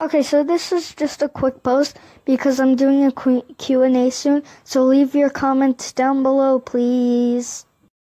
Okay, so this is just a quick post because I'm doing a Q&A soon. So leave your comments down below, please.